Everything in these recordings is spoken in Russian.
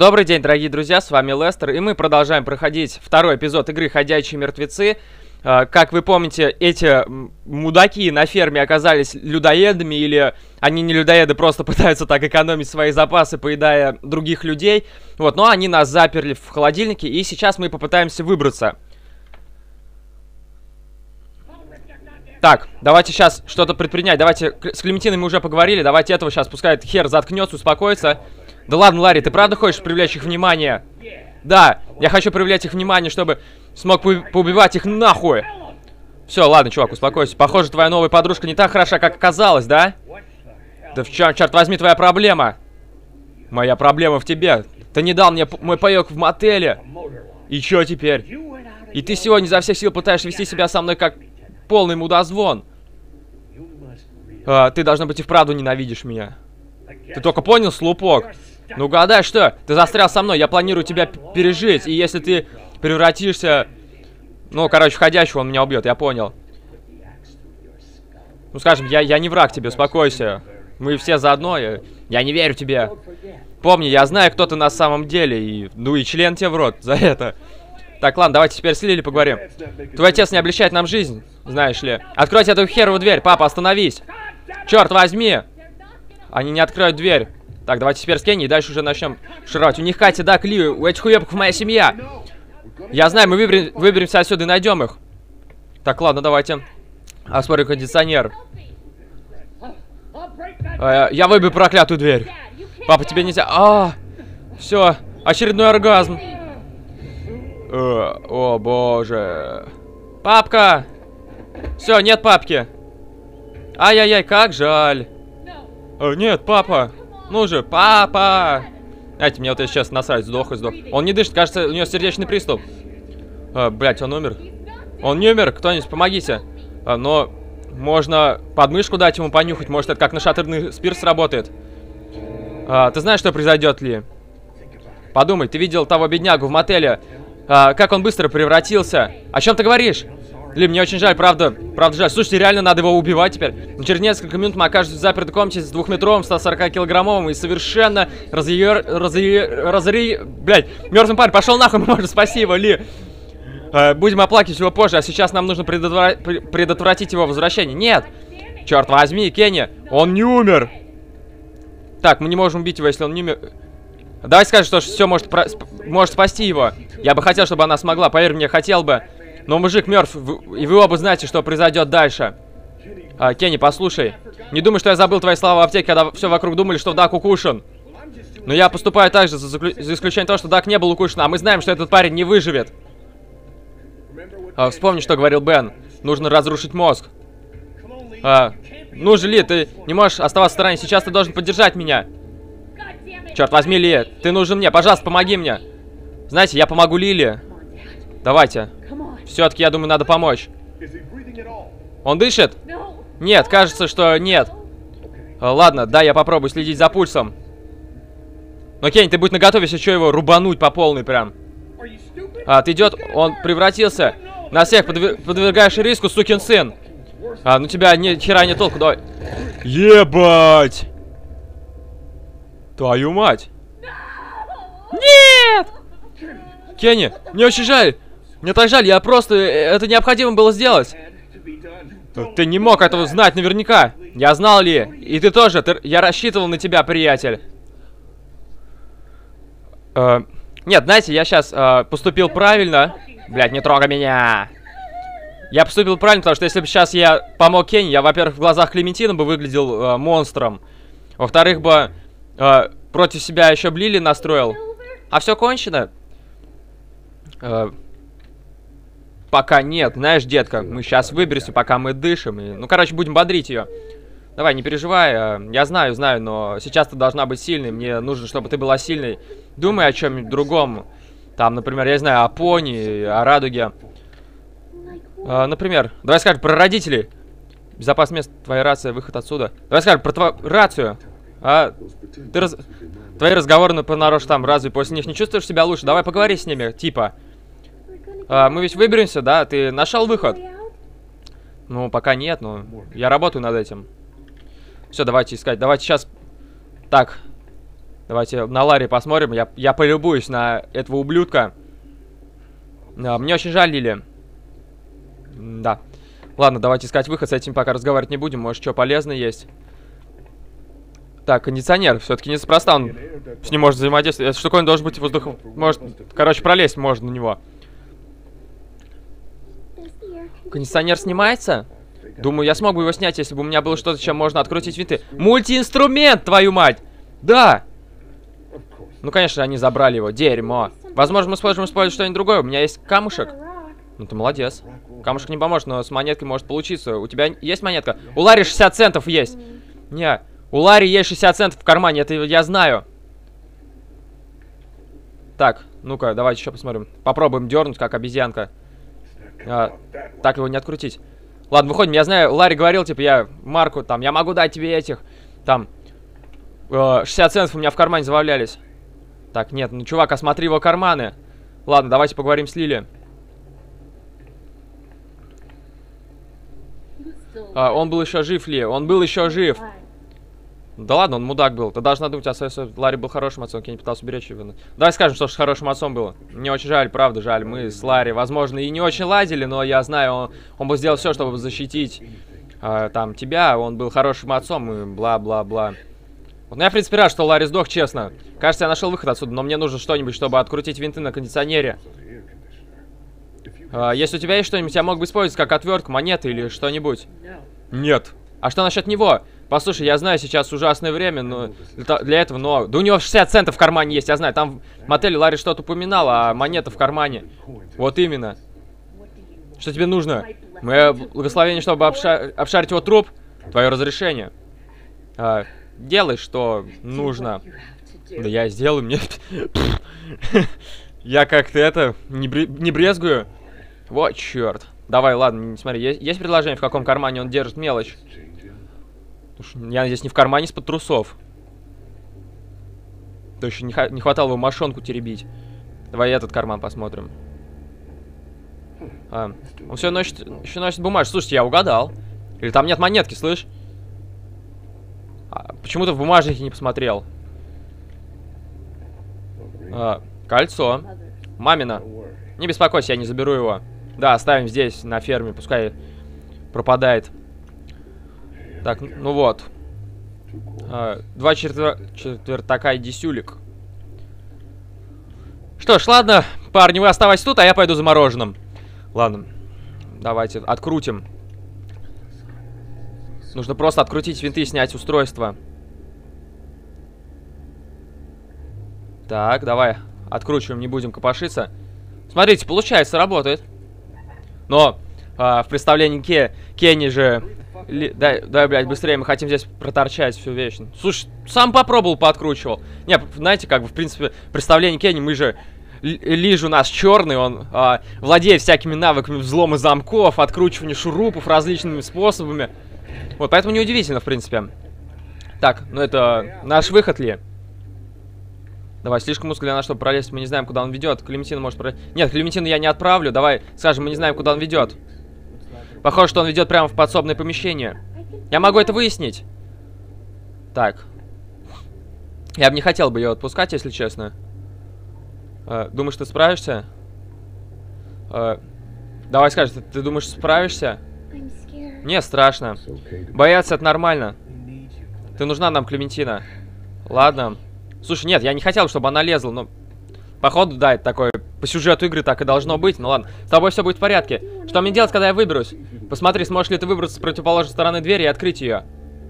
Добрый день, дорогие друзья, с вами Лестер, и мы продолжаем проходить второй эпизод игры «Ходячие мертвецы». Как вы помните, эти мудаки на ферме оказались людоедами, или они не людоеды, просто пытаются так экономить свои запасы, поедая других людей. Вот, но они нас заперли в холодильнике, и сейчас мы попытаемся выбраться. Так, давайте сейчас что-то предпринять. Давайте, с Клементиной мы уже поговорили, давайте этого сейчас, пускай этот хер заткнется, успокоится. Да ладно, Ларри, ты правда хочешь привлечь их внимание? Да, я хочу привлечь их внимание, чтобы смог поубивать их нахуй. Все, ладно, чувак, успокойся. Похоже, твоя новая подружка не так хороша, как оказалось, да? Да в чем, черт возьми, твоя проблема? Моя проблема в тебе. Ты не дал мне мой паёк в мотеле. И чё теперь? И ты сегодня изо всех сил пытаешься вести себя со мной как полный мудозвон. Ты, должно быть, и вправду ненавидишь меня. Ты только понял, слупок? Ну угадай, что? Ты застрял со мной, я планирую тебя пережить. И если ты превратишься... Ну, короче, в ходячего, он меня убьет, я понял. Ну, скажем, я не враг тебе, успокойся. Мы все заодно, я не верю тебе. Помни, я знаю, кто ты на самом деле. И, ну и член тебе в рот за это. Так, ладно, давайте теперь с Лили поговорим. Твой отец не облегчает нам жизнь, знаешь ли. Откройте эту херовую дверь, папа, остановись. Черт возьми. Они не откроют дверь. Так, давайте теперь с Кенни и дальше уже начнем шировать. У них Катя, да, Кли, у этих уебков моя семья. Я знаю, мы выберемся отсюда и найдем их. Так, ладно, давайте. Оспорю кондиционер. Я выбью проклятую дверь. Папа, тебе нельзя... Все, очередной оргазм. О, боже. Папка! Все, нет папки. Ай-яй-яй, как жаль. Нет, папа. Ну же, папа. Знаете, мне вот это сейчас насрать, сдох и сдох. Он не дышит, кажется, у него сердечный приступ. Блять, он умер. Он не умер, кто-нибудь, помогите. Но можно подмышку дать ему понюхать, может это как нашатырный спирт сработает. Ты знаешь, что произойдет, Ли? Подумай, ты видел того беднягу в мотеле. Как он быстро превратился. О чем ты говоришь? Ли, мне очень жаль, правда жаль. Слушайте, реально надо его убивать теперь. Но через несколько минут мы окажемся в запертой комнате с 2-метровым, 140-килограммовым и совершенно блядь, мертвым парень, пошел нахуй, мы можем, спасибо, Ли. Будем оплакивать его позже, а сейчас нам нужно предотвратить его возвращение. Нет! Черт возьми, Кенни, он не умер. Так, мы не можем убить его, если он не умер. Давай скажем, что все может спасти его. Я бы хотел, чтобы она смогла, поверь мне, хотел бы. Но мужик мертв, и вы оба знаете, что произойдет дальше. Кенни, послушай. Не думай, что я забыл твои слова в аптеке, когда все вокруг думали, что Дак укушен. Но я поступаю так же, за исключением того, что Дак не был укушен, а мы знаем, что этот парень не выживет. Вспомни, что говорил Бен. Нужно разрушить мозг. Ну же, Ли, ты не можешь оставаться в стороне. Сейчас ты должен поддержать меня. Черт возьми, Ли, ты нужен мне. Пожалуйста, помоги мне. Знаете, я помогу Лили. Давайте. Все-таки, я думаю, надо помочь. Он дышит? Нет, кажется, что нет. Ладно, да, я попробую следить за пульсом. Но, Кенни, ты будь наготове, если что, его рубануть по полной прям. Ты идет, он превратился. На всех подвергаешь риску, сукин сын. Ну тебя ни хера не толку, давай. Ебать! Твою мать! Нет! Кенни, мне очень жаль. Мне так жаль, я просто... Это необходимо было сделать. Ты не мог этого знать наверняка. Я знал, Ли. И ты тоже. Я рассчитывал на тебя, приятель. Нет, знаете, я сейчас поступил правильно. Блядь, не трогай меня. Я поступил правильно, потому что если бы сейчас я помог Кенни, я, во-первых, в глазах Клементина бы выглядел монстром. Во-вторых, бы против себя еще Лили настроил. А все кончено? Пока нет, знаешь, детка, мы сейчас выберемся, пока мы дышим. И, ну, короче, будем бодрить ее. Давай, не переживай. Я знаю, но сейчас ты должна быть сильной. Мне нужно, чтобы ты была сильной. Думай о чем-нибудь другом. Там, например, я знаю, о пони, о радуге. Например, давай скажем про родителей. Безопасное место, твоя рация, выход отсюда. Давай скажем про твою рацию. Твои разговоры понарошку там, разве после них не чувствуешь себя лучше? Давай поговори с ними, типа. Мы ведь выберемся, да? Ты нашел выход? Ну, пока нет, но я работаю над этим. Все, давайте искать. Давайте сейчас... Так. Давайте на Ларри посмотрим. Я полюбуюсь на этого ублюдка. Мне очень жаль Лили. Да. Ладно, давайте искать выход. С этим пока разговаривать не будем. Может, что полезное есть. Так, кондиционер. Все-таки неспроста он с ним может взаимодействовать. Эта штуковина должен быть воздухом. Может, короче, пролезть можно на него. Кондиционер снимается? Думаю, я смог бы его снять, если бы у меня было что-то, чем можно открутить винты. Мультиинструмент, твою мать! Да! Ну, конечно, они забрали его. Дерьмо. Возможно, мы сможем использовать что-нибудь другое. У меня есть камушек. Ну, ты молодец. Камушек не поможет, но с монеткой может получиться. У тебя есть монетка? У Ларри 60 центов есть. Не, у Ларри есть 60 центов в кармане, это я знаю. Так, ну-ка, давайте еще посмотрим. Попробуем дернуть, как обезьянка. Так его не открутить. Ладно, выходим. Я знаю, Ларри говорил, типа, я Марку, там, я могу дать тебе этих, там, 60 центов у меня в кармане завалялись. Так, нет, ну, чувак, осмотри его карманы. Ладно, давайте поговорим с Лили. Он был еще жив, Ли, он был еще жив. Да ладно, он мудак был. Ты должна думать, Ларри был хорошим отцом, я не пытался уберечь его. Давай скажем, что хорошим отцом было. Мне очень жаль, правда, жаль. Мы с Ларри, возможно, и не очень ладили, но я знаю, он бы сделал все, чтобы защитить там тебя. Он был хорошим отцом и бла-бла-бла. Вот, ну, я, в принципе, рад, что Ларри сдох, честно. Кажется, я нашел выход отсюда, но мне нужно что-нибудь, чтобы открутить винты на кондиционере. Если у тебя есть что-нибудь, я мог бы использовать как отвертку, монеты или что-нибудь. Нет. А что насчет него? Послушай, я знаю, сейчас ужасное время, но для этого, но... Да у него 60 центов в кармане есть, я знаю. Там в мотеле Ларри что-то упоминал, а монета в кармане. Вот именно. Что тебе нужно? Мое благословение, чтобы обшарить его труп? Твое разрешение. Делай, что нужно. Да я сделаю, мне... Я как-то это... Не брезгую. Вот черт. Давай, ладно, смотри, есть предложение, в каком кармане он держит мелочь? Я здесь не в кармане из-под трусов. То еще не хватало его мошонку теребить. Давай этот карман посмотрим. Он все еще носит бумажку. Слушайте, я угадал. Или там нет монетки, слышь? Почему ты в бумажнике не посмотрел? Кольцо. Мамина. Не беспокойся, я не заберу его. Да, оставим здесь, на ферме, пускай пропадает. Так, ну вот. 2 четвертака и десюлик. Что ж, ладно, парни, вы оставайтесь тут, а я пойду за мороженым. Ладно, давайте открутим. Нужно просто открутить винты и снять устройство. Так, давай, откручиваем, не будем копошиться. Смотрите, получается, работает. Но в представлении Кенни же... Дай, блядь, быстрее, мы хотим здесь проторчать всю вечно. Слушай, сам попробовал, пооткручивал. Не, знаете, как бы, в принципе, представление Кенни, мы же... Лиж у нас черный, он владеет всякими навыками взлома замков, откручивания шурупов различными способами. Вот, поэтому неудивительно, в принципе. Так, ну это наш выход ли? Давай, слишком узко для нас, чтобы пролезть, мы не знаем, куда он ведет. Клементина может пролезть. Нет, Клементину я не отправлю, давай, скажем, мы не знаем, куда он ведет. Похоже, что он ведет прямо в подсобное помещение. Я могу это выяснить. Так. Я бы не хотел бы ее отпускать, если честно. Думаешь, ты справишься? Давай скажи, ты думаешь, справишься? Мне страшно. Бояться это нормально. Ты нужна нам, Клементина. Ладно. Слушай, нет, я не хотел, чтобы она лезла, но... Походу, да, это такое... По сюжету игры так и должно быть. Ну ладно, с тобой все будет в порядке. Что мне делать, когда я выберусь? Посмотри, сможешь ли ты выбраться с противоположной стороны двери и открыть ее.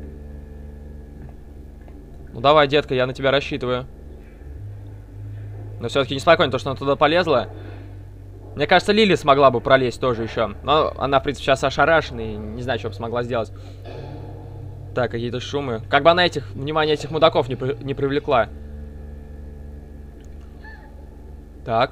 Ну давай, детка, я на тебя рассчитываю. Но все-таки неспокойно, то, что она туда полезла. Мне кажется, Лили смогла бы пролезть тоже еще. Но она, в принципе, сейчас ошарашена и не знаю, что бы смогла сделать. Так, какие-то шумы. Как бы она внимание этих мудаков не привлекла. Так.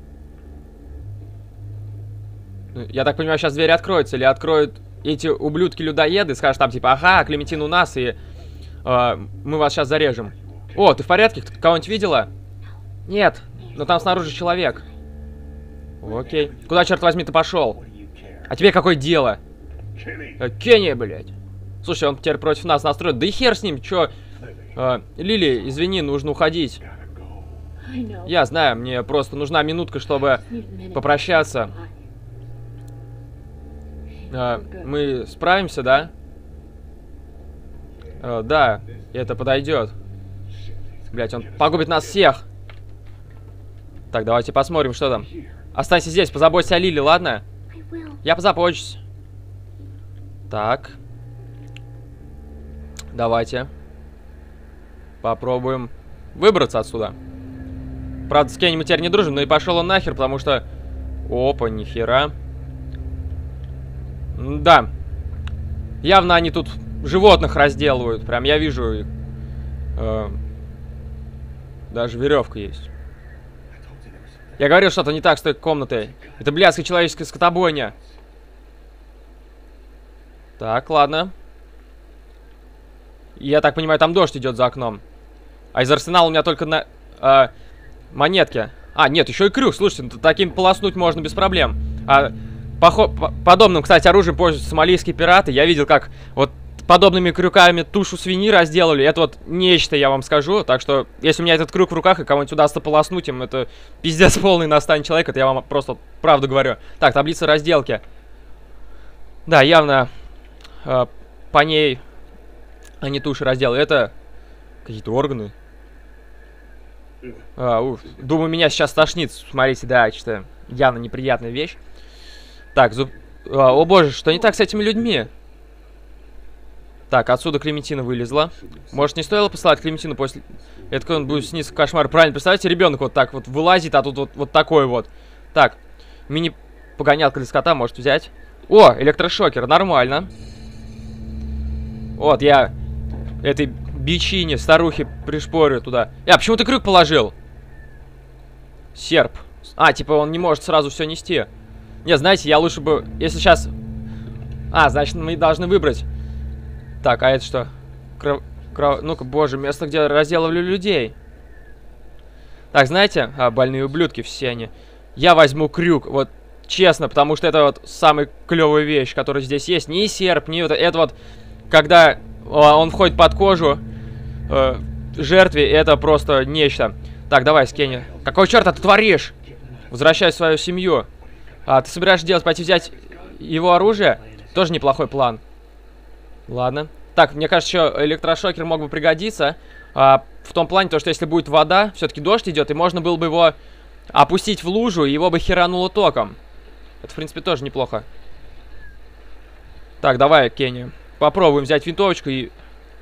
Я так понимаю, сейчас двери откроются. Или откроют эти ублюдки-людоеды. Скажут там, типа, ага, Клементин у нас, и мы вас сейчас зарежем. О, ты в порядке? Кого-нибудь видела? Нет, но там снаружи человек. Окей. Куда, черт возьми, ты пошел? А тебе какое дело? Кенни, блядь. Слушай, он теперь против нас настроен. Да и хер с ним, чё? Лили, извини, нужно уходить. Я знаю, мне просто нужна минутка, чтобы попрощаться. Мы справимся, да? Да, это подойдет. Блять, он погубит нас всех. Так, давайте посмотрим, что там. Останься здесь, позаботься о Лили, ладно? Я позабочусь. Так. Давайте. Попробуем выбраться отсюда. Правда, с Кенни мы теперь не дружим, но и пошел он нахер, потому что... Опа, нихера. Да. Явно они тут животных разделывают. Прям я вижу их. Даже веревка есть. Я говорил, что-то не так с той комнатой. Это блядская человеческая скотобойня. Так, ладно. Я так понимаю, там дождь идет за окном. А из арсенала у меня только на... монетки. А, нет, еще и крюк. Слушайте, таким полоснуть можно без проблем. Подобным, кстати, оружием пользуются сомалийские пираты. Я видел, как вот подобными крюками тушу свиньи разделали. Это вот нечто, я вам скажу. Так что, если у меня этот крюк в руках и кому-нибудь удастся полоснуть им, это пиздец полный настанет человек. Это я вам просто правду говорю. Так, таблица разделки. Да, явно по ней они туши разделали. Это какие-то органы. Думаю, меня сейчас тошнит. Смотрите, да, что явно неприятная вещь. Так, о боже, что не так с этими людьми? Так, отсюда Клементина вылезла. Может, не стоило посылать Клементину после... Это он будет сниться кошмар. Правильно, представляете, ребенок вот так вот вылазит, а тут вот такой вот. Так, мини-погонялка для скота может взять. О, электрошокер, нормально. Вот, я этой бичине, старухе пришпорю туда. Почему ты крюк положил? Серп. Типа он не может сразу все нести. Не, знаете, я лучше бы... Если сейчас... значит, мы должны выбрать. Так, а это что? Ну-ка, боже, место, где разделывали людей. Так, знаете, больные ублюдки все они. Я возьму крюк, вот, честно, потому что это вот самая клевая вещь, которая здесь есть. Не серп, не вот это вот, когда он входит под кожу жертве, это просто нечто. Так, давай, Скенни. Какого черта ты творишь? Возвращай свою семью. Ты собираешься делать, пойти взять его оружие? Тоже неплохой план. Ладно. Так, мне кажется, еще электрошокер мог бы пригодиться. В том плане, что если будет вода, все-таки дождь идет, и можно было бы его опустить в лужу, и его бы херануло током. Это, в принципе, тоже неплохо. Так, давай, Кенни. Попробуем взять винтовочку и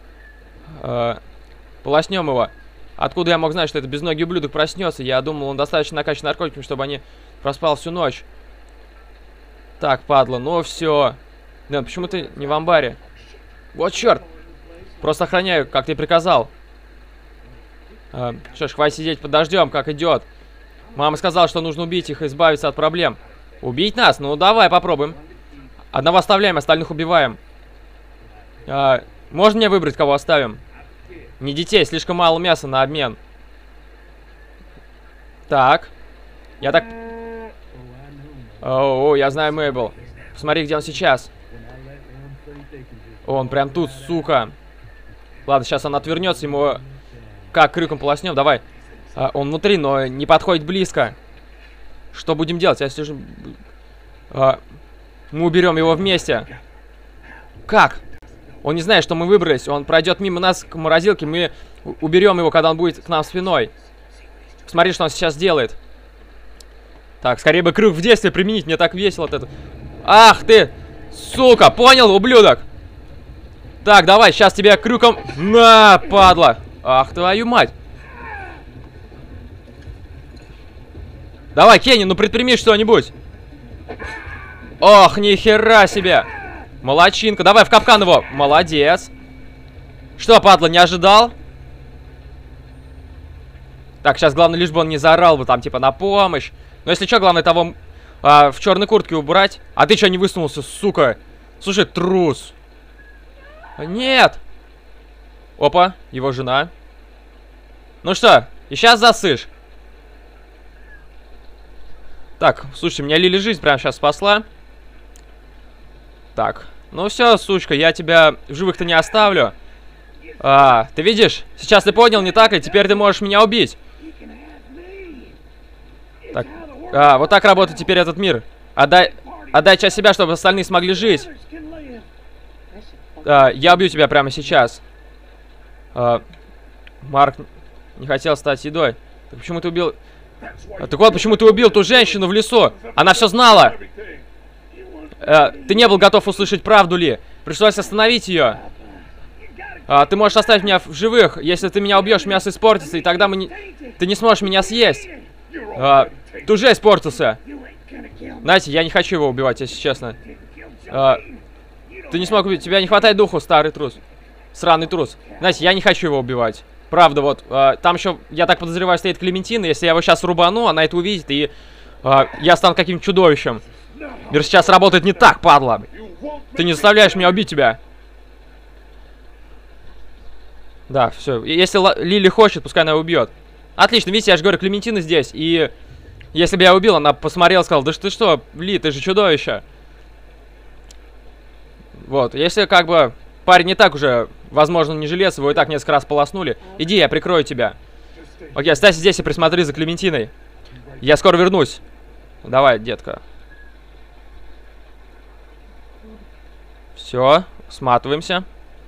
полоснем его. Откуда я мог знать, что это безногий ублюдок проснется? Я думал, он достаточно накачан наркотиками, чтобы они проспал всю ночь. Так, падла, ну все. Да, почему ты не в амбаре? Вот черт! Просто охраняю, как ты приказал. Что ж, хватит сидеть под дождем, как идет. Мама сказала, что нужно убить их и избавиться от проблем. Убить нас? Ну давай попробуем. Одного оставляем, остальных убиваем. Можно мне выбрать, кого оставим? Не детей, слишком мало мяса на обмен. Так. Я так... О, я знаю Мэйбл. Посмотри, где он сейчас. Он прям тут, сука. Ладно, сейчас он отвернется, ему... Как крюком полоснем, давай. Он внутри, но не подходит близко. Что будем делать? Я слежу... Мы уберем его вместе. Как? Он не знает, что мы выбрались. Он пройдет мимо нас к морозилке. Мы уберем его, когда он будет к нам спиной. Смотри, что он сейчас делает. Так, скорее бы крюк в действие применить. Мне так весело от этого. Ах ты! Сука! Понял, ублюдок? Так, давай, сейчас тебя крюком... На, падла! Ах, твою мать! Давай, Кенни, ну предприми что-нибудь! Ох, нихера себе! Молодчинка, давай в капкан его! Молодец! Что, падла, не ожидал? Так, сейчас главное, лишь бы он не заорал бы там, типа, на помощь. Но если что, главное того в черной куртке убрать. А ты что не высунулся, сука? Слушай, трус. Нет! Опа, его жена. Ну что, и сейчас засышь. Так, слушай, меня Лили жизнь прямо сейчас спасла. Так, ну все, сучка, я тебя в живых-то не оставлю. Ты видишь? Сейчас ты понял, не так ли? Теперь ты можешь меня убить. Так. Вот так работает теперь этот мир. Отдай часть себя, чтобы остальные смогли жить. Я убью тебя прямо сейчас. Марк не хотел стать едой. Так почему ты убил... Так вот, почему ты убил ту женщину в лесу? Она все знала. Ты не был готов услышать правду, Ли. Пришлось остановить ее. Ты можешь оставить меня в живых. Если ты меня убьешь, мясо испортится, и тогда ты не сможешь меня съесть. Ты уже испортился. Знаете, я не хочу его убивать, если честно. Ты не смог убить. Тебя не хватает духу, старый трус. Сраный трус. Знаете, я не хочу его убивать. Правда, вот. Там еще, я так подозреваю, стоит Клементина. Если я его сейчас рубану, она это увидит, и я стану каким-то чудовищем. Мир сейчас работает не так, падла. Ты не заставляешь меня убить тебя. Да, все. Если Лили хочет, пускай она убьет. Отлично, видите, я же говорю, Клементина здесь. И если бы я убил, она посмотрела и сказала: да ты что, Ли, ты же чудовище. Вот, если как бы парень не так уже, возможно, не жилец, его и так несколько раз полоснули. Иди, я прикрою тебя. Окей, оставайся здесь и присмотри за Клементиной. Я скоро вернусь. Давай, детка. Все, сматываемся.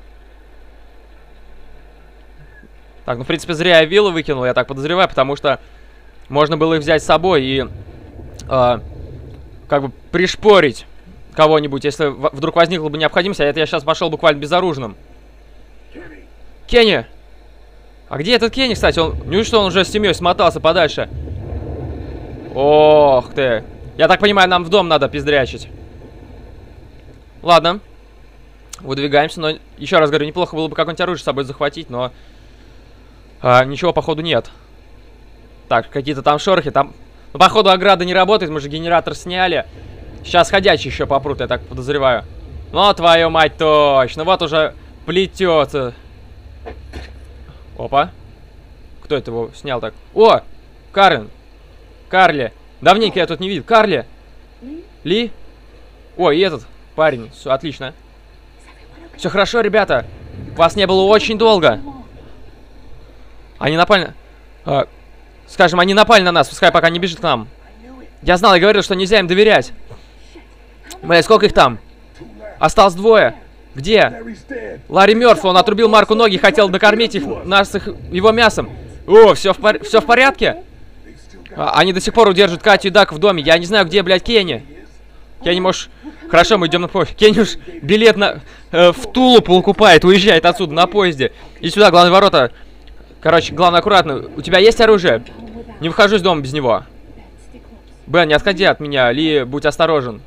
Так, ну, в принципе, зря я виллы выкинул, я так подозреваю, потому что можно было их взять с собой и как бы пришпорить кого-нибудь, если вдруг возникла бы необходимость, а это я сейчас пошел буквально безоружным. Кенни! А где этот Кенни, кстати? Неужели он уже с семьей смотался подальше? Ох ты! Я так понимаю, нам в дом надо пиздрячить. Ладно. Выдвигаемся, но еще раз говорю, неплохо было бы какое-нибудь оружие с собой захватить, но ничего, походу, нет. Так, какие-то там шорохи, там... Ну, походу, ограда не работает, мы же генератор сняли. Сейчас ходячие еще попрут, я так подозреваю. Ну, твою мать, точно, вот уже плетется. Опа. Кто это его снял так? О, Карен. Карли. Давненько я тут не видел. Карли. Ли? Ой, и этот парень. Все, отлично. Все хорошо, ребята. Вас не было очень долго. Они напали... скажем, они напали на нас. Пускай пока не бежит к нам. Я знал и говорил, что нельзя им доверять. Блядь, сколько их там? Осталось двое. Где? Ларри мертв, он отрубил Марку ноги, хотел накормить их его мясом. О, все в порядке? Они до сих пор удерживают Катю и Дак в доме. Я не знаю, где, блядь, Кенни. Кенни, можешь... Хорошо, мы идем на поезд. Кенни уж билет в Тулу покупает, уезжает отсюда на поезде. Иди сюда, главные ворота. Короче, главное, аккуратно. У тебя есть оружие? Не выхожу из дома без него. Бен, не отходи от меня. Ли, будь осторожен.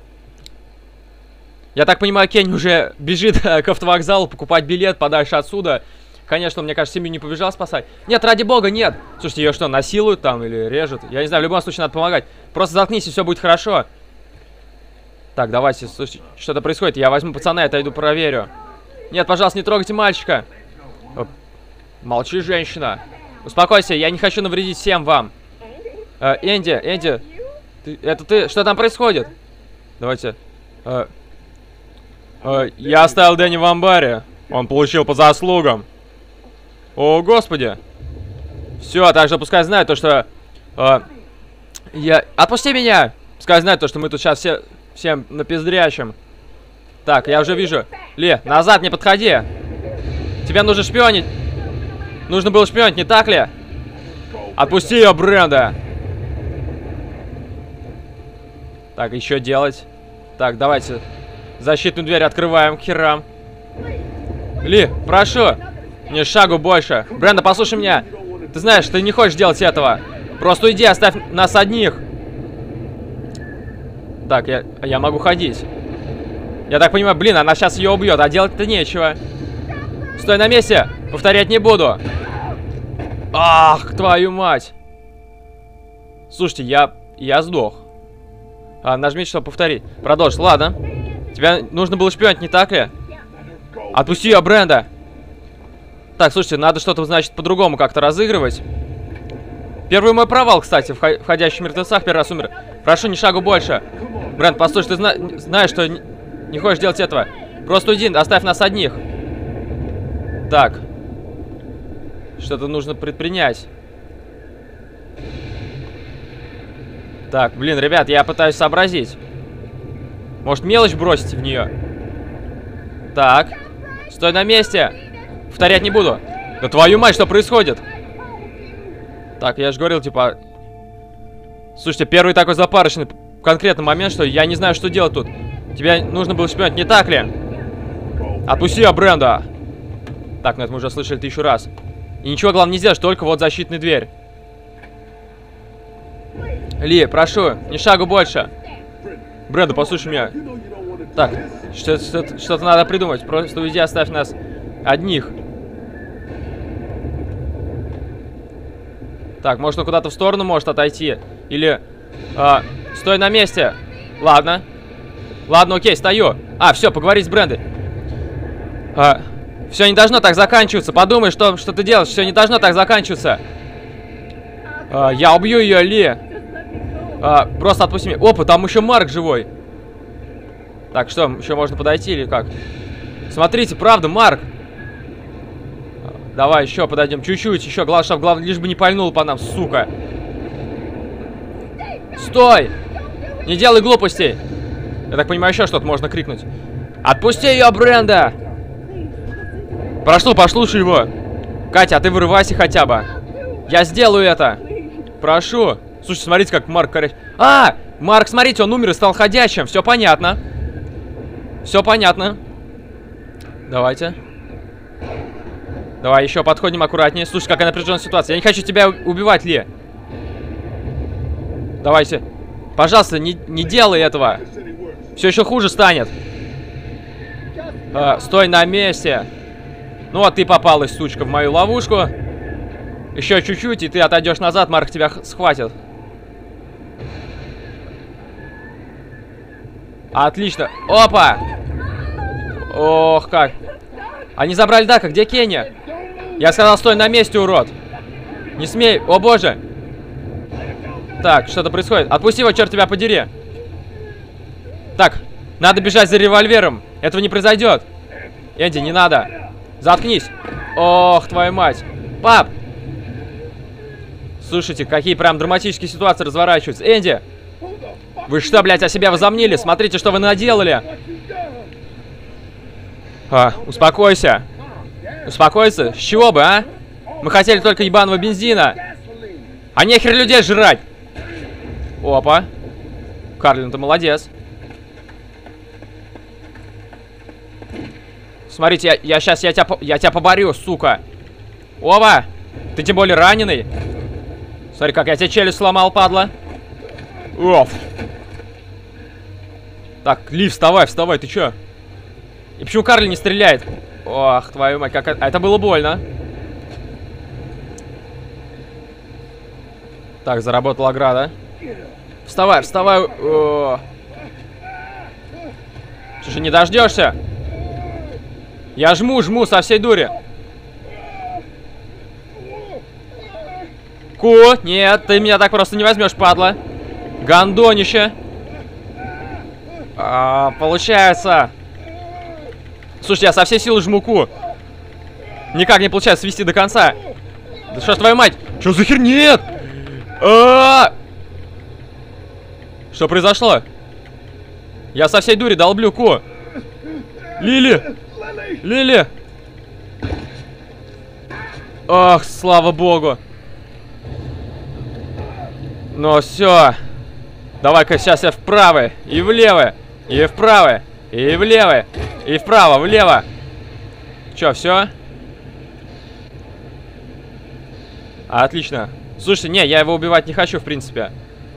Я так понимаю, Кенни уже бежит к автовокзалу покупать билет подальше отсюда. Конечно, мне кажется, семью не побежал спасать. Нет, ради бога, нет. Слушайте, ее что, насилуют там или режут? Я не знаю, в любом случае надо помогать. Просто заткнись, и все будет хорошо. Так, давайте, слушайте, что-то происходит. Я возьму пацана и отойду проверю. Нет, пожалуйста, не трогайте мальчика. Молчи, женщина. Успокойся, я не хочу навредить всем вам. Энди, это ты? Что там происходит? Давайте. Я оставил Дэнни в амбаре. Он получил по заслугам. О, господи. Все, также пускай знают то, что... Отпусти меня! Пускай знают то, что мы тут сейчас всем напиздрячим. Так, я уже вижу. Ли, назад не подходи. Тебе нужно шпионить. Нужно было шпионить, не так ли? Отпусти ее, Бренда. Так, еще делать. Так, давайте. Защитную дверь открываем к херам. Ли, прошу. Не шагу больше. Бренда, послушай меня. Ты знаешь, ты не хочешь делать этого. Просто уйди, оставь нас одних. Так, я могу ходить. Я так понимаю, блин, она сейчас ее убьет, а делать-то нечего. Стой на месте. Повторять не буду. Ах, твою мать. Слушайте, я сдох. Нажмите, чтобы повторить. Продолжь, ладно. Тебе нужно было шпионить, не так ли? Отпусти ее, Бренда. Так, слушайте, надо что-то, значит, по-другому как-то разыгрывать. Первый мой провал, кстати, в «Ходящих мертвецах» первый раз умер. Прошу, ни шагу больше. Бренд, послушай, ты знаешь, что не хочешь делать этого. Просто уйди, оставь нас одних. Так. Что-то нужно предпринять. Так, блин, ребят, я пытаюсь сообразить. Может, мелочь бросить в нее? Так. Стой на месте. Повторять не буду. Да твою мать, что происходит? Так, я же говорил, типа... Слушайте, первый такой запарочный конкретный момент, что я не знаю, что делать тут. Тебе нужно было шпионить, не так ли? Отпусти ее, Бренда. Так, ну это мы уже слышали 1000 раз. И ничего, главное, не сделаешь, только вот защитная дверь. Ли, прошу, ни шагу больше. Бренда, послушай меня. Так, что-то надо придумать. Просто уйди, оставь нас одних. Так, может, он куда-то в сторону может отойти. Или... стой на месте. Ладно. Ладно, окей, стою. Все, поговорить с Брендой. Все не должно так заканчиваться. Подумай, что ты делаешь. Все не должно так заканчиваться. Я убью ее, Ли. Просто отпусти меня. Опа, там еще Марк живой. Так, что, еще можно подойти или как? Смотрите, правда, Марк. Давай еще подойдем. Чуть-чуть, еще. Главное, лишь бы не пальнул по нам, сука. Стой! Не делай глупостей. Я так понимаю, еще что-то можно крикнуть. Отпусти ее, Бренда! Прошу, послушай его. Катя, а ты вырывайся хотя бы. Я сделаю это. Прошу. Слушай, смотрите, как Марк корячит. Марк, смотрите, он умер и стал ходячим. Все понятно. Все понятно. Давайте. Давай, еще подходим аккуратнее. Слушай, какая напряженная ситуация. Я не хочу тебя убивать, Ли. Давайте. Пожалуйста, не делай этого. Все еще хуже станет. Стой на месте. Ну вот ты попалась, сучка, в мою ловушку. Еще чуть-чуть, и ты отойдешь назад, Марк тебя схватит. Отлично. Опа! Ох, как. Они забрали Дака. Где Кенни? Я сказал, стой на месте, урод. Не смей. О, боже. Так, что-то происходит. Отпусти его, черт тебя подери. Так, надо бежать за револьвером. Этого не произойдет. Энди, не надо. Заткнись. Ох, твою мать. Пап! Слушайте, какие прям драматические ситуации разворачиваются. Энди! Вы что, блядь, о себя возомнили? Смотрите, что вы наделали. Успокойся. Успокойся? С чего бы, а? Мы хотели только ебаного бензина. А нехер людей жрать. Опа. Карлин, ты молодец. Смотрите, я сейчас я тебя поборю, сука. Опа. Ты тем более раненый. Смотри, как я тебе челюсть сломал, падла. Оф. Так, Ли, вставай, ты чё? И почему Карли не стреляет? Ох, твою мать, как это было больно. Так, заработала ограда. Вставай. О. Слушай, не дождешься? Я жму со всей дури. Нет, ты меня так просто не возьмешь, падла. Гандонище. Получается. Слушай, я со всей силы жму Q. Никак не получается свести до конца. Да что ж, твою мать? Что за хер? Нет! Что произошло? Я со всей дури долблю Q. Лили! Ох, слава богу. Ну все. Давай-ка сейчас я вправо и влево. И вправо, и влево. И вправо, влево. Че, все? Отлично. Слушайте, не, я его убивать не хочу, в принципе.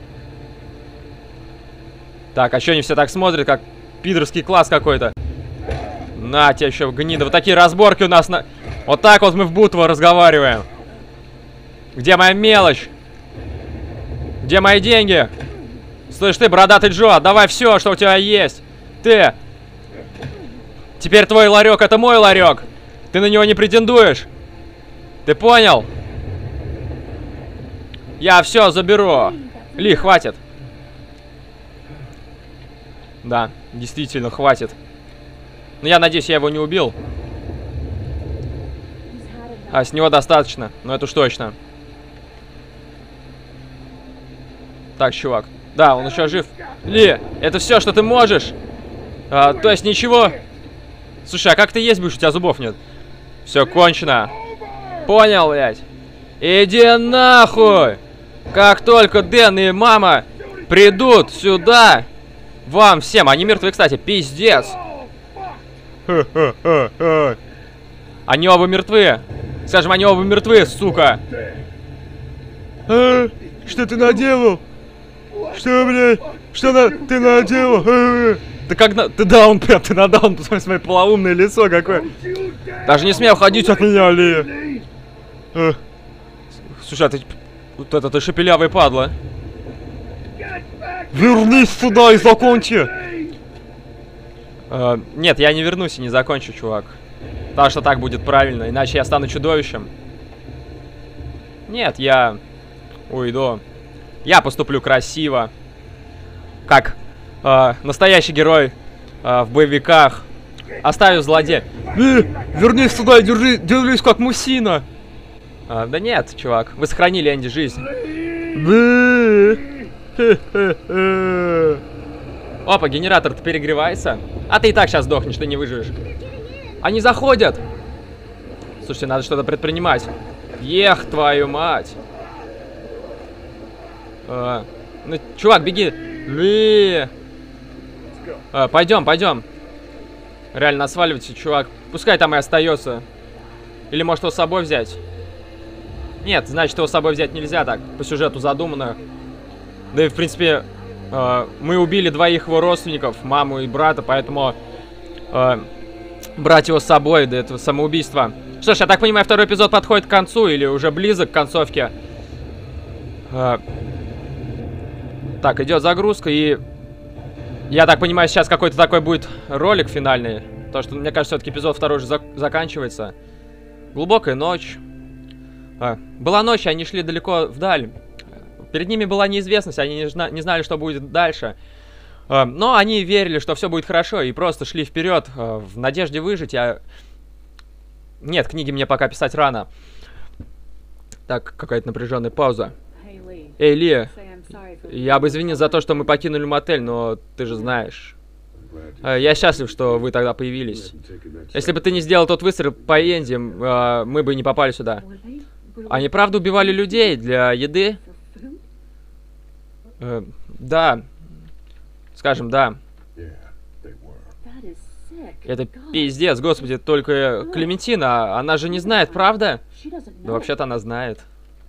Так, а что они все так смотрят, как пидорский класс какой-то? На, тебе еще, гнида. Вот такие разборки у нас на... Вот так вот мы в Бутово разговариваем. Где моя мелочь? Где мои деньги? Слышь ты, бородатый Джо, отдавай все, что у тебя есть. Ты. Теперь твой ларек, это мой ларек. Ты на него не претендуешь. Ты понял? Я все заберу. Ли, хватит. Да, действительно, хватит. Но я надеюсь, я его не убил. А, с него достаточно, но это уж точно. Так, чувак. Да, он еще жив. Ли, это все, что ты можешь? То есть ничего? Слушай, а как ты есть будешь? У тебя зубов нет. Все кончено. Понял, блядь? Иди нахуй! Как только Дэн и мама придут сюда, вам всем, они мертвы, кстати, пиздец. Они оба мертвы. Скажем, они оба мертвы, сука. Что ты наделал? Что, блядь? Что ты наделал? Ты как на... Ты даун, прям, ты на даун, посмотри, смотри, полоумное лицо какое. Даже не смей уходить от меня, Ли. Слушай, а ты... Вот это ты шепелявый падла. Вернись сюда и закончи! Нет, я не вернусь и не закончу, чувак. Потому что так будет правильно, иначе я стану чудовищем. Нет, я уйду. Я поступлю красиво. Как настоящий герой в боевиках. Оставив злодея. Вернись сюда и держись как мусина. Да нет, чувак, вы сохранили Энди жизнь. Опа, генератор-то перегревается. А ты и так сейчас сдохнешь, ты не выживешь. Они заходят. Слушайте, надо что-то предпринимать. Ех, твою мать. Ну, чувак, беги. Пойдем, пойдем. Реально, сваливайте, чувак. Пускай там и остается. Или может его с собой взять? Нет, значит, его с собой взять нельзя так. По сюжету задумано. Да и, в принципе, мы убили двоих его родственников, маму и брата, поэтому брать его с собой, да это самоубийство. Что ж, я так понимаю, второй эпизод подходит к концу или уже близок к концовке. Так, идет загрузка, и я так понимаю, сейчас какой-то такой будет ролик финальный. Потому что, мне кажется, все-таки эпизод второй уже заканчивается. Глубокая ночь. Была ночь, они шли далеко вдаль. Перед ними была неизвестность, они не знали, что будет дальше. Но они верили, что все будет хорошо, и просто шли вперед в надежде выжить. Нет, книги мне пока писать рано. Так, какая-то напряженная пауза. Эй, Ли, я бы извинил за то, что мы покинули мотель, но ты же знаешь. Я счастлив, что вы тогда появились. Если бы ты не сделал тот выстрел по Энди, мы бы не попали сюда. Они правда убивали людей для еды? Да. Скажем, да. Это пиздец, господи, только Клементина, она же не знает, правда? Да вообще-то она знает.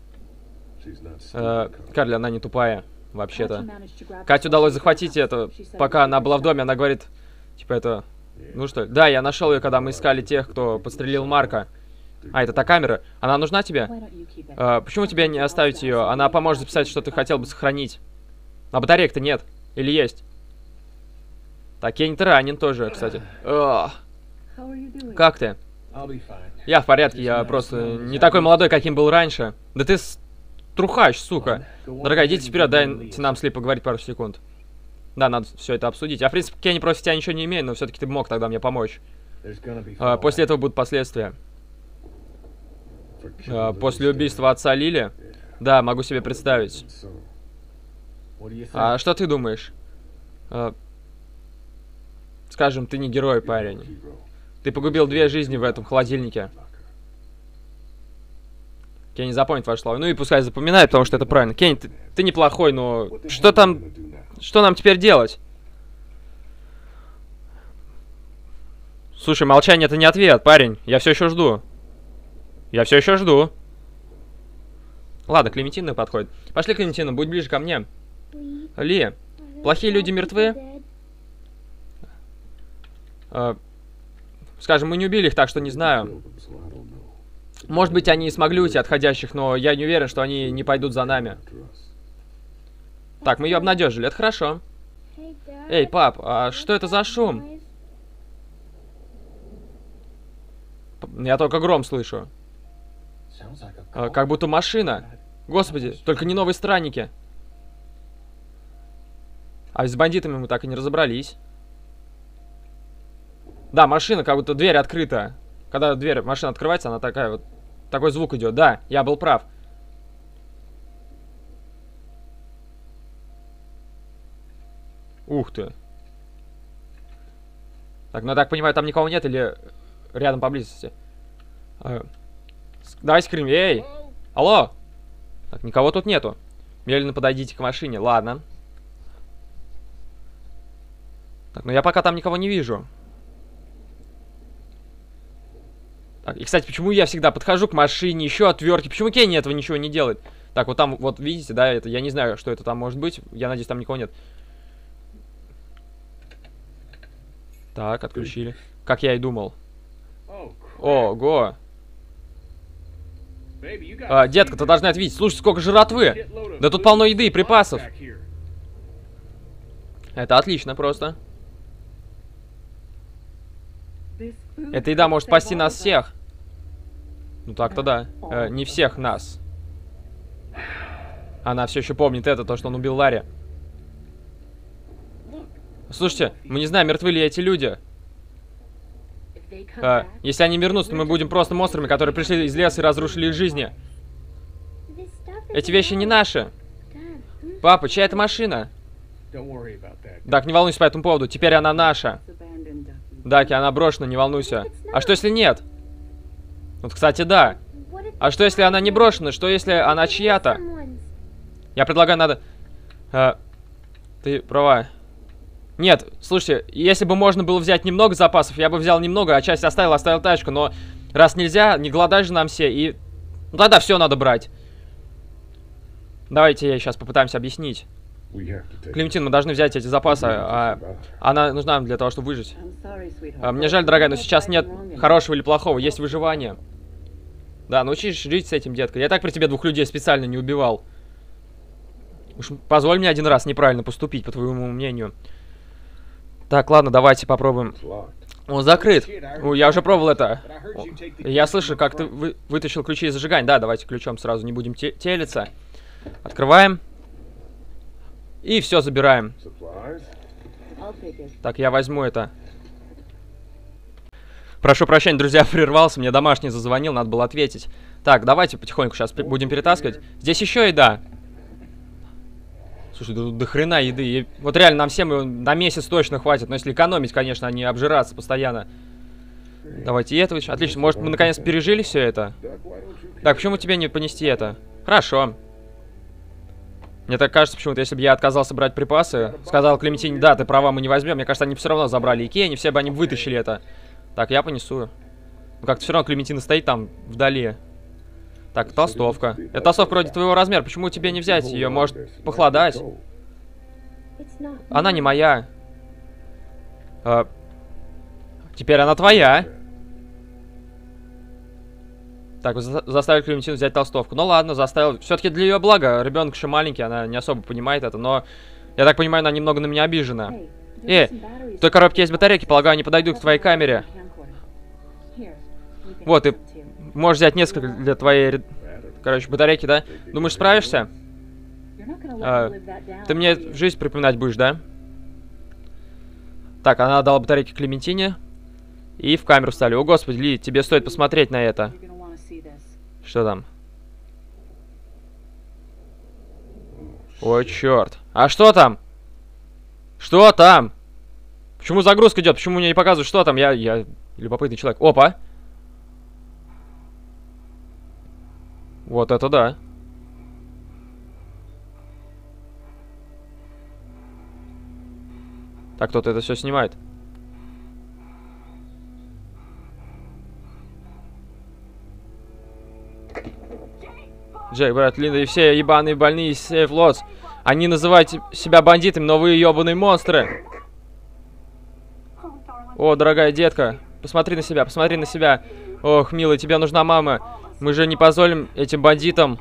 Карли, она не тупая, вообще-то. Кате удалось захватить это, пока она была в доме, она говорит, типа это... Ну что, да, я нашел ее, когда мы искали тех, кто подстрелил Марка. А, это та камера. Она нужна тебе? Почему тебе не оставить ее? Она поможет записать, что ты хотел бы сохранить. А батареек-то нет. Или есть? Так, Кенни, ты ранен тоже, кстати. Как ты? Я в порядке, я просто не такой молодой, каким был раньше. Да ты трухач, сука. Дорогая, идите вперед, дайте нам с Ли поговорить пару секунд. Да, надо все это обсудить. Я, в принципе, Кенни против тебя ничего не имею, но все-таки ты мог тогда мне помочь. После этого будут последствия. После убийства отца Лили? Да, могу себе представить. А что ты думаешь? Скажем, ты не герой, парень. Ты погубил 2 жизни в этом холодильнике. Кенни запомнит ваши слова. Ну и пускай запоминает, потому что это правильно. Кенни, ты неплохой, но что там... Что нам теперь делать? Слушай, молчание это не ответ, парень. Я все еще жду. Я все еще жду. Ладно, Клементина подходит. Пошли, Клементина, будь ближе ко мне. Ли, плохие люди мертвы? Скажем, мы не убили их, так что не знаю. Может быть, они и смогли уйти от ходящих, но я не уверен, что они не пойдут за нами. Так, мы ее обнадежили, это хорошо. Эй, пап, а что это за шум? Я только гром слышу. Как будто машина. Господи, только не новые странники. А с бандитами мы так и не разобрались. Да, машина, как будто дверь открыта. Когда машина открывается, она такая вот такой звук идет. Да, я был прав. Ух ты. Так, ну я так понимаю, там никого нет или рядом поблизости? Давай скрим. Эй! Алло! Так, никого тут нету. Медленно подойдите к машине. Ладно. Так, ну я пока там никого не вижу. Так, и, кстати, почему я всегда подхожу к машине, еще отвертки? Почему Кенни этого ничего не делает? Так, вот там, вот видите, да, это я не знаю, что это там может быть. Я надеюсь, там никого нет. Так, отключили. Как я и думал. Ого. Детка, ты должна это видеть. Слушай, сколько жратвы. Да тут полно еды и припасов. Это отлично просто. Эта еда может спасти нас всех. Ну так-то да. Не всех нас. Она все еще помнит это, то, что он убил Ларри. Слушайте, мы не знаем, мертвы ли эти люди. Если они вернутся, то мы будем просто монстрами, которые пришли из леса и разрушили их жизни. Эти вещи не наши. Папа, чья это машина? Дак, не волнуйся по этому поводу. Теперь она наша. Даки, она брошена, не волнуйся. А что если нет? Вот, кстати, да. А что если она не брошена? Что если она чья-то? Я предлагаю, надо... Ты права. Нет, слушайте, если бы можно было взять немного запасов, я бы взял немного, а часть оставил тачку, но раз нельзя, не голодать же нам все, и... Ну тогда все надо брать. Давайте сейчас попытаемся объяснить. Клементин, мы должны взять эти запасы, она нужна нам для того, чтобы выжить. Мне жаль, дорогая, но сейчас нет хорошего или плохого, есть выживание. Да, научись жить с этим, детка. Я так при тебе двух людей специально не убивал. Уж позволь мне один раз неправильно поступить, по твоему мнению. Так, ладно, давайте попробуем. Он закрыт. Я уже пробовал это. Я слышу, как ты вытащил ключи из зажигания. Да, давайте ключом сразу, не будем телиться. Открываем. И все забираем. Так, я возьму это. Прошу прощения, друзья, прервался. Мне домашний зазвонил, надо было ответить. Так, давайте потихоньку сейчас будем перетаскивать. Здесь еще еда. Слушай, до хрена еды. И вот реально нам всем на месяц точно хватит. Но если экономить, конечно, а не обжираться постоянно. Давайте и это. Отлично. Может, мы наконец пережили все это? Так, почему тебе не понести это? Хорошо. Мне так кажется, почему-то, если бы я отказался брать припасы, сказал Клементине, да, ты права, мы не возьмем. Мне кажется, они все равно забрали Икею, все бы они вытащили это. Так, я понесу. Ну, как-то все равно Клементина стоит там вдали. Так, толстовка. Это толстовка вроде твоего размера. Почему тебе не взять ее? Может, похолодать? Она не моя. Теперь она твоя. Так, заставил Клементину взять толстовку. Ну ладно, заставил. Все-таки для ее блага. Ребенок еще маленький, она не особо понимает это. Но, я так понимаю, она немного на меня обижена. В той коробке есть батарейки, полагаю, они подойдут к твоей камере. Вот, ты можешь взять несколько для твоей, короче, батарейки, да? Думаешь, справишься? Ты мне жизнь припоминать будешь, да? Так, она дала батарейки Клементине. И в камеру встали. О, господи, Ли, тебе стоит посмотреть на это. Что там? Ой, черт. А что там? Что там? Почему загрузка идет? Почему мне не показывают, что там? Я любопытный человек. Опа. Вот это да. Так, кто-то это все снимает. Джек, брат, Линда и все ебаные больные из Сейф Лотс. Они называют себя бандитами, но вы ебаные монстры. О, дорогая детка, посмотри на себя, посмотри на себя. Ох, милый, тебе нужна мама. Мы же не позволим этим бандитам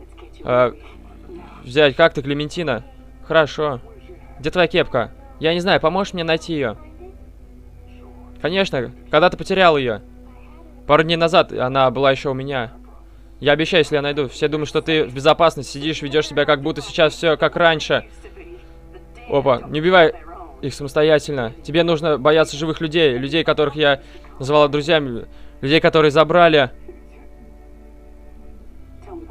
взять. Как ты, Клементина? Хорошо. Где твоя кепка? Я не знаю, поможешь мне найти ее? Конечно, когда ты потерял ее? Пару дней назад она была еще у меня. Я обещаю, если я найду. Все думают, что ты в безопасности сидишь, ведешь себя, как будто сейчас все как раньше. Опа, не убивай их самостоятельно. Тебе нужно бояться живых людей. Людей, которых я называла друзьями. Людей, которые забрали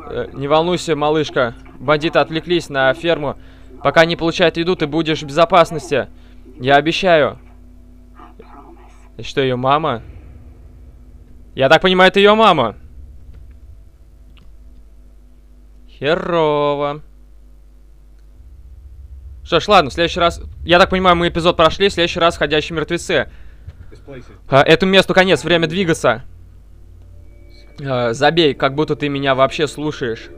Не волнуйся, малышка. Бандиты отвлеклись на ферму. Пока не получают еду, ты будешь в безопасности. Я обещаю. И что, ее мама? Я так понимаю, это ее мама. Херово. Что ж, ладно, в следующий раз... Я так понимаю, мы эпизод прошли, в следующий раз ходячие мертвецы. Этому месту конец, время двигаться. Забей, как будто ты меня вообще слушаешь.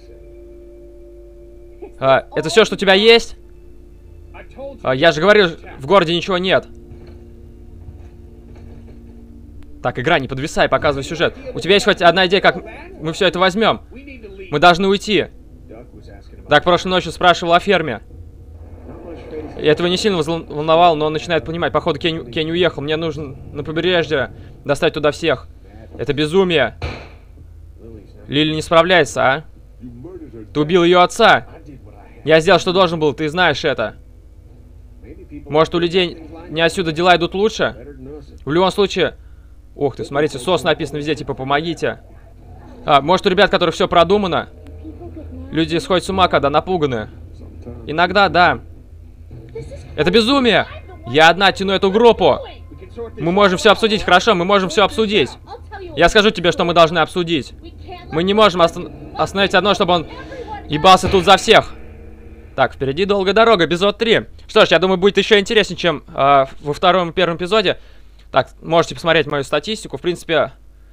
Это все, что у тебя есть? Я же говорил, в городе ничего нет. Так, игра, не подвисай, показывай сюжет. У тебя есть хоть одна идея, как мы все это возьмем? Мы должны уйти. Так, прошлой ночью спрашивал о ферме. И этого не сильно волновало, но он начинает понимать. Походу, Кенни уехал. Мне нужно на побережье достать туда всех. Это безумие. Лили не справляется, а? Ты убил ее отца. Я сделал, что должен был, ты знаешь это. Может, у людей не отсюда дела идут лучше? В любом случае... Ух ты, смотрите, сос написано везде, типа, помогите. Может, у ребят, которых все продумано? Люди сходят с ума, когда напуганы. Иногда, да. Это безумие! Я одна тяну эту группу. Мы можем все обсудить, хорошо, мы можем все обсудить. Я скажу тебе, что мы должны обсудить. Мы не можем остановить одно, чтобы он ебался тут за всех. Так, впереди долгая дорога, эпизод 3. Что ж, я думаю, будет еще интереснее, чем во втором и первом эпизоде. Так, можете посмотреть мою статистику. В принципе,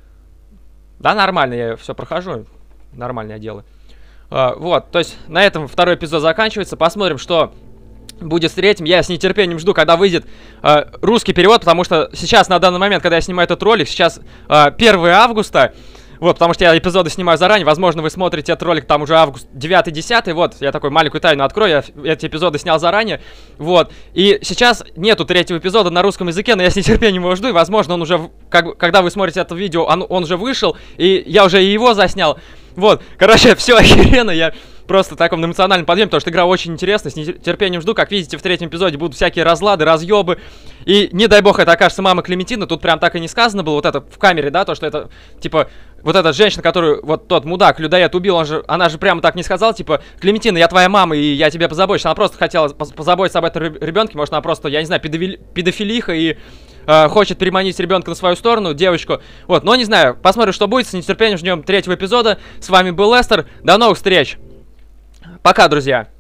да, нормально, я все прохожу. Нормально я делаю. Вот, то есть на этом второй эпизод заканчивается. Посмотрим, что будет с третьим. Я с нетерпением жду, когда выйдет русский перевод, потому что сейчас, на данный момент, когда я снимаю этот ролик, сейчас 1 августа. Вот, потому что я эпизоды снимаю заранее. Возможно, вы смотрите этот ролик там уже август 9-10. Вот, я такой маленькую тайну открою. Я эти эпизоды снял заранее. Вот. И сейчас нету третьего эпизода на русском языке, но я с нетерпением его жду. И, возможно, он уже, когда вы смотрите это видео, он уже вышел. И я уже и его заснял. Вот. Короче, все охеренно. Я просто в таком эмоциональном подъеме, потому что игра очень интересная. С нетерпением жду. Как видите, в третьем эпизоде будут всякие разлады, разъебы. И, не дай бог, это окажется мама Клементина. Тут прям так и не сказано было. Вот это в камере, да, то, что это, типа... Вот эта женщина, которую вот тот мудак, людоед убил, она же прямо так не сказала, типа, Клементина, я твоя мама, и я тебе позабочусь. Она просто хотела позаботиться об этом ребенке, может, она просто, я не знаю, педофилиха и хочет переманить ребенка на свою сторону, девочку. Вот, но не знаю, посмотрим, что будет, с нетерпением ждем третьего эпизода. С вами был Лестер, до новых встреч. Пока, друзья.